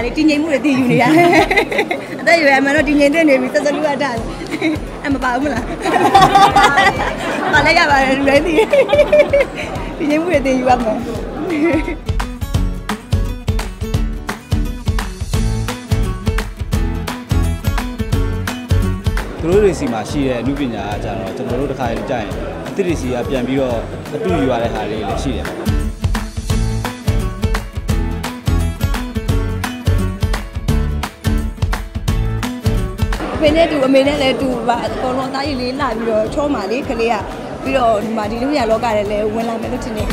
လေးတင်းငိမ့်မှုတွေတည်ယူနေရတယ်အသက်ရွယ်အမှန်တော့တင်းငိမ့်တဲ့နေပြီသက်သက်လူရတာအဲ့မပါဘူးမလားပါလိုက်ရပါတယ်လူတိုင်းတည်တင်းငိမ့်မှုတွေတည်ယူရမယ်သူတို့တွေစီမှာရှိတဲ့အမှုပညာကကြတော့ကျွန်တော်တို့တစ်ခါကြာရင်အသစ်တွေစီကပြန်ပြီးတော့အတူယူရတဲ့ဟာလေးလည်းရှိတယ်ဖေနဲ့တူအမေနဲ့လည်းတူပါအကုန်လုံးအသားရည်လေးလာပြီးတော့ချောမာလေးကလေးကပြီးတော့ဒီမှာဒီလူရလောကလည်းဝင်လာမယ်လို့ထင်တယ်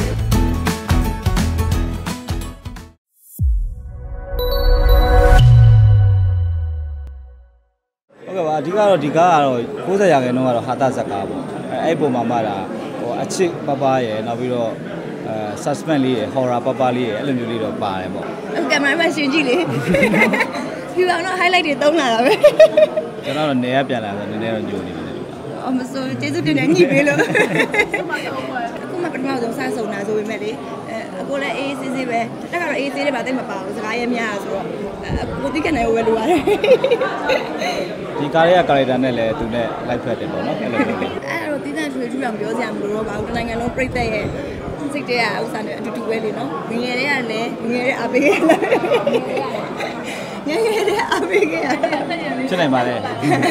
အဓိကတော့ဒီကားကတော့90ရာခိုင်နှုန်းကတော့ဟာတာဇက်ကားပေါ့အဲ့ပုံမှာမှတာဟိုအချစ်ပပရဲ့နောက်ပြီးတော့suspense လေးရဲ့ horror ပပလေးရဲ့အဲ့လိုမျိုးလေးတော့ပါတယ်ပေါ့ကင်မရာမန်ရှင်ကြည့်လေဖြူအောင်တော့ highlight တွေသုံးလာတာပဲကျွန်တော်တော့နေရပြန်လာဆိုနည်းနည်းတော့ညိုနေတယ်အော်မစိုးကျေးဇူးတင်တယ်ညှိပေးလို့အခုမှပထမဆုံးစဆုံတာဆိုပေမဲ့လေအခုလည်းအေးစစ်စစ်ပဲတက်ကတော့အေးစစ်တယ်ပါတိတ်မပါဘူးစကားရများဆိုတော့ကိုတိကနေဝယ်လို့ရတယ်ဒီကားရဲ့ character နဲ့လည်းသူနဲ့ live ဖက်တယ်ပေါ့နော်အဲ့လိုမျိုးအဲ့တော့တိကျထွေထူအောင်ပြောစရာမလိုတော့ပါဘူးတနိုင်ငံလုံးပြိတ္တရဲ့စိတ်တဲ့ဥစ္စာနဲ့အတူတူပဲလေနော်ငငယ်တွေကလည်းငငယ်တွေအားပေးခဲ့လားငငယ်တွေအားပေးခဲ့ရတယ်ဖြစ်နိုင်ပါလေ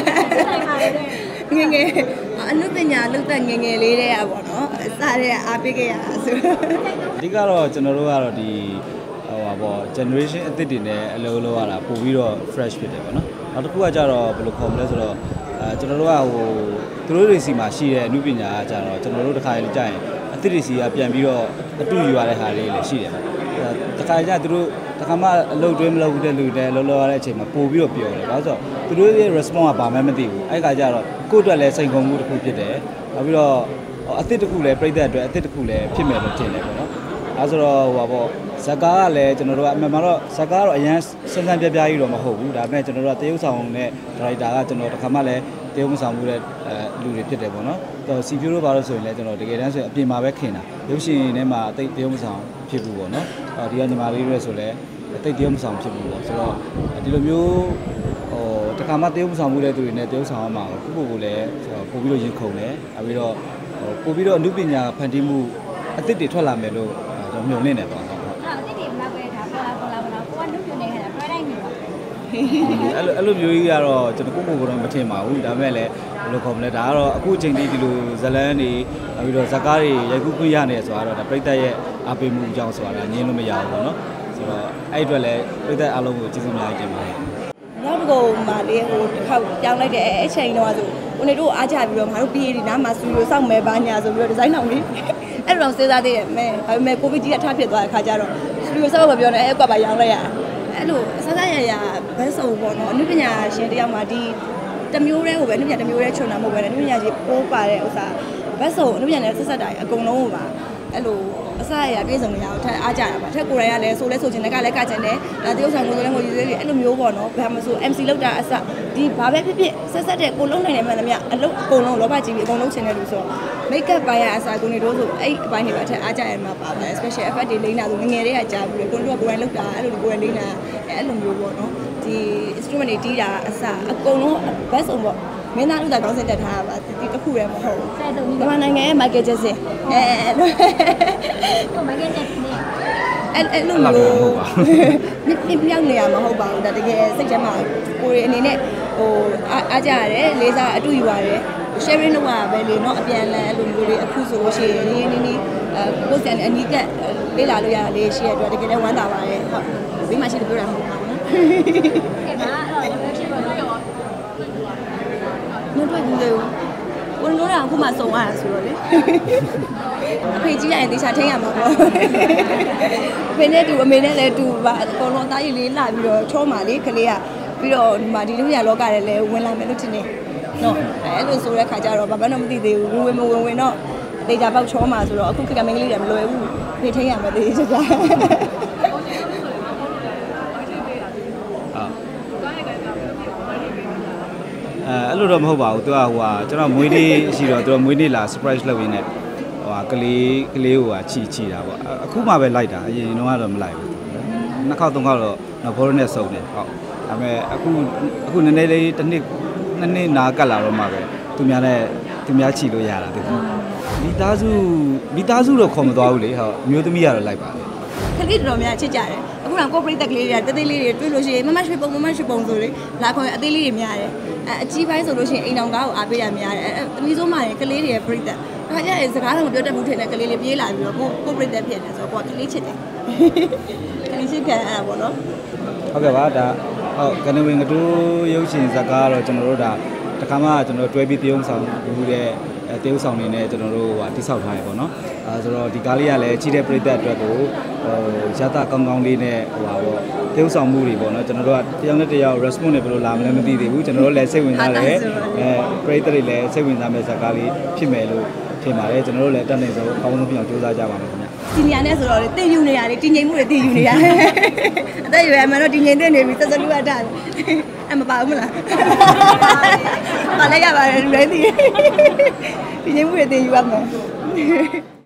ငငယ်အနုပညာလုပ်တဲ့ငငယ်လေးတွေကပေါ့နော်အစားတဲ့အားပေးခဲ့ရတာဆိုအဓိကတော့ကျွန်တော်တို့ကတော့ဒီဟိုပါပေါ့ generation အသစ်တွေနဲ့အလုပ်လုပ်ရတာပို့ပြီးတော့ fresh ဖြစ်တယ်ပေါ့နော်နောက်တစ်ခုကကြတော့ဘယ်လိုခေါ်မလဲဆိုတော့ကျွန်တော်တို့ကဟိုသူတို့တွေစီမှာရှိတဲ့အမှုပညာကကြတော့ကျွန်တော်တို့တစ်ခါကြာရင်အသစ်တွေစီကပြန်ပြီးတော့အတူယူရတဲ့ဟာလေးလည်းရှိတယ်တစ်ခါကြာသူတို့တစ်ခါမှအလုပ်တွင်းမလုပ်ဘူးတဲ့လူတွေလှုပ်လှုပ်ရတဲ့အချိန်မှာပို့ပြီးတော့ပြောတယ်ဒါဆိုသူတို့ရဲ့ response ကဘာမှမသိဘူးအဲ့ခါကျတော့ကိုယ့်အတွက်လည်းစိန်ခေါ်မှုတစ်ခုဖြစ်တယ်နောက်ပြီးတော့အသစ်တစ်ခုလည်းပြိတ္တအတွက်အသစ်တစ်ခုလည်းဖြစ်မယ်လို့ထင်တယ်ပေါ့နော်အဲဆိုတော့ဟိုပါပေါ့ဇကားကလည်းကျွန်တော်တို့ကအမှန်မှတော့ဇကားကတော့အရန်စမ်းစမ်းပြပြကြီးတော့မဟုတ်ဘူးဒါပေမဲ့ကျွန်တော်တို့ကတရုပ်ဆောင်နဲ့ဒါရိုက်တာကကျွန်တော်တစ်ခါမှလည်းတရုပ်မဆောင်မှုတဲ့လူတွေဖြစ်တယ်ပေါ့နော်စီဖြူတို့ပါလို့ဆိုရင်လည်းကျွန်တော်တကယ်တမ်းဆိုရင်အပြင်မှာပဲခင်တာရုပ်ရှင်ထဲမှာအသိတရုပ်မဆောင်ဖြစ်ဘူးပေါ့နော်ဒီကညီမလေးတွေဆိုလည်းအသိတရုပ်မဆောင်ဖြစ်ဘူးပေါ့ဆိုတော့ဒီလိုမျိုးဟိုတစ်ခါမှတရုပ်မဆောင်မှုတဲ့သူတွေနဲ့တရုပ်ဆောင်ရမှာကိုလည်းပို့ပြီးတော့ရင်ခုန်တယ်နောက်ပြီးတော့ပို့ပြီးတော့အမှုပညာဖန်တီးမှုအသစ်တွေထွက်လာမယ်လို့ကျွန်တော်မျှော်လင့်နေပါတော့အဲ့လိုမျိုးကြီးကတော့ကျွန်တော်ကိုတော့မထင်ပါဘူးဒါပေမဲ့လည်းဘယ်လိုခေါ်မလဲဒါကတော့အခုအချိန်ထိဒီလိုဇလန်းတွေပြီးတော့ဇကားတွေရိုက်ကူးခွင့်ရနေဆိုတော့ဒါပြိတ္တရဲ့အားပေးမှုအကြောင်းဆိုတာညင်းလို့မရဘူးပေါ့နော်ဆိုတော့အဲ့အတွက်လည်းပြိတ္တအားလုံးကိုကျေးဇူးများတင်ပါတယ်နောက်တစ်ခုမှလေဟိုတစ်ခေါက်ပြောင်းလိုက်တဲ့အချိန်တော့ဆိုကိုနေတို့အားချပြီးတော့ငါတို့ PA ဒီနားမှာစတူဒီယိုစောင့်မယ်ပါညာဆိုပြီးတော့ဒီဇိုင်းအောင်လေးအဲ့လိုတော့စဉ်းစားသေးတယ်မဲဒါပေမဲ့ကိုဗစ်ကြီးကထဖြစ်သွားတဲ့ခါကျတော့စတူဒီယိုစောင့်မပြောနဲ့အဲ့ကွက်ပါရောင်းလိုက်ရအဲ့လိုစစရရဘက်စုံပေါ့နော်အနုပညာရှင်တယောက်မှဒီတမျိုးတည်းကိုပဲအနုပညာတမျိုးတည်းခြုံတာမဟုတ်ပဲအနုပညာကြီးပိုးပါတဲ့ဥစ္စာဘက်စုံအနုပညာနဲ့ဆက်ဆက်တာအကုန်လုံးကိုပါအဲ့လိုအစရပြေဆုံးနေရအောင်ထပ်အားကြတာပါထက်ကိုယ်တိုင်ကလည်းဆိုလဲဆိုချင်တယ်ကလည်းကချင်တယ်ဒါတရုပ်ဆောင်ကိုဆိုလဲငိုကြည့်သေးတယ်အဲ့လိုမျိုးပေါ့နော်ဘာမှမဆို MC လောက်တာအစဒီဘာပဲဖြစ်ဖြစ်ဆက်ဆက်တဲ့ကိုလုံးနိုင်တယ်မှန်သမျှအလုပ်အကုန်လုံးလောဘကြီးပြီးအကုန်လုံးချင်တယ်လို့ဆိုတော့ make up ပိုင်းအစားကိုနေတို့ဆိုအဲ့အပိုင်းတွေပါထက်အားကြရမှာပါပဲ special effect တွေလိမ့်တာဆိုငငယ်တွေကကြားပြီးကိုတို့ကကိုယ်တိုင်လောက်တာအဲ့လိုကိုယ်တိုင်လိမ့်တာအဲ့လိုမျိုးပေါ့နော်ဒီ instrument တွေတီးတာအစအကုန်လုံး best ဆုံးပေါ့မင်းသားတို့ကကောင်းစင်တက်ထားတာပါဒီတစ်ခုလည်းမဟုတ်ဘူးမြန်မာနိုင်ငံရဲ့ Michael Jackson Michael Jackson အဲ့လိုမျိုးမြောက်နေရမှာမဟုတ်ပါဘူးဒါတကယ်စိတ်ထဲမှာကိုယ်အနေနဲ့ဟိုအားကြရတယ်လေးစားအတူယူရတယ် sharing လုပ်ရပဲလေเนาะအပြန်လန်အဲ့လိုမျိုးလေးအခုဆိုလို့ရှိရင်နင်းကိုယ်စံအနီးကပ်လေးလာလို့ရတာလေးရှိရတဲ့အတွက်တကယ်လည်းဝမ်းသာပါတယ်ဟုတ်ဘေးမှာရှိတယ်ပြောတာမဟုတ်ပါဘူးနော်ကဲပါအဲ့တော့ဖြစ်ပါတော့ရောမတွေ့ဘူးလေကိုလိုတော့အခုမှစုံရတာဆိုတော့လေအဖေကြီးရရင်တေချာထိန်းရမှာပေါ့အဖေနဲ့တူအမေနဲ့လည်းတူပါအကုန်လုံးအသားရည်လေးလာပြီးတော့ချောမာလေးကလေးကပြီးတော့ဒီမှာဒီလူရလောကလည်းဝင်လာမယ်လို့ထင်တယ်နော်အဲ့လိုဆိုတဲ့ခါကျတော့ဘာမှတော့မသိသေးဘူးဝင်တော့ဒေတာပေါက်ချောမှာဆိုတော့အခုကမင်းကလေးတွေမလွယ်ဘူးဖေးထိန်ရမယ်သေးချာအဲ့လိုတော့မဟုတ်ပါဘူးသူကဟိုဟာကျွန်တော်မွေးနေ့ရှိတော့သူကမွေးနေ့လာ surprise လုပ်ရင်းနဲ့ဟိုဟာကလေးကိုချီတာပေါ့အခုမှပဲလိုက်တာအရင်တော့မလိုက်ဘူးနှစ်ခေါက်သုံးခေါက်တော့ဘောလုံးနဲ့စုံတယ်ဟုတ်ဒါပေမဲ့အခုနည်းနည်းလေးတစ်နှစ်နာကတ်လာတော့မှပဲသူများချီလို့ရတာတဲ့မိသားစုတော့ခေါ်မသွားဘူးလေဟုတ်မျိုးသမီးကတော့လိုက်ပါတယ်ခလေးတော်များချစ်ကြတယ်အခုတော့ကိုပရိသတ်ကလေးတွေကတေးလေးတွေတွေ့လို့ရှိရင်မမရွှေပုံဆိုလေလာခေါ်အသေးလေးတွေများတယ်အကြီးပိုင်းဆိုလို့ရှိရင်အိမ်တော်ကားကိုအားပေးရများတယ်သမီးစိုးမှရင်ကလေးတွေရဲ့ပရိသတ်ဒါကြရင်စကားတော့မပြောတတ်ဘူးထင်တယ်ကလေးလေးပြေးလာပြီးတော့ကိုပရိသတ်ဖြစ်တယ်ဆိုတော့ကလေးချစ်တယ်ကလေးချစ်ခံရတာပေါ့နော်ဟုတ်ကဲ့ပါဒါဟုတ်ကနေဝင်ကတူးရုပ်ရှင်ဇာတ်ကားတော့ကျွန်တော်တို့ဒါတခါမှကျွန်တော်တွဲပြီးတရုံဆောင်ဘူးတဲ့တရုံဆောင်နေနဲ့ကျွန်တော်တို့တိဆောက်ထားရပေါ့နော်ဆိုတော့ဒီကားလေးကလည်းကြီးတဲ့ပရိသတ်အတွက်ကိုရတာကောင်းကောင်းလေးနဲ့ပေါ့တရုံဆောင်မှုတွေပေါ့နော်ကျွန်တော်တို့ကတယောက်နဲ့တယောက် response နဲ့ဘယ်လိုလာမလဲမသိသေးဘူးကျွန်တော်တို့လည်းစိတ်ဝင်စားတယ်ပရိသတ်တွေလည်းစိတ်ဝင်စားမဲ့ဇာတ်ကားလေးဖြစ်မယ်လို့ထင်ပါတယ်ကျွန်တော်တို့လည်းတက်နေဆိုအကောင်းဆုံးဖြစ်အောင်ကြိုးစားကြပါမယ်ခင်ဗျဒီနေရာနဲ့ဆိုတော့တင်ယူနေရတယ်တင်ငိမ်မှုတွေတင်ယူနေရတယ်အသက်ရွယ်အမှန်တော့တင်ငိမ်တဲ့နေပြီစစလူအထားအမပါဘူးမလားပါလိုက်ရပါတယ်လူတိုင်းသိတင်ငိမ်မှုတွေတင်ယူရမယ်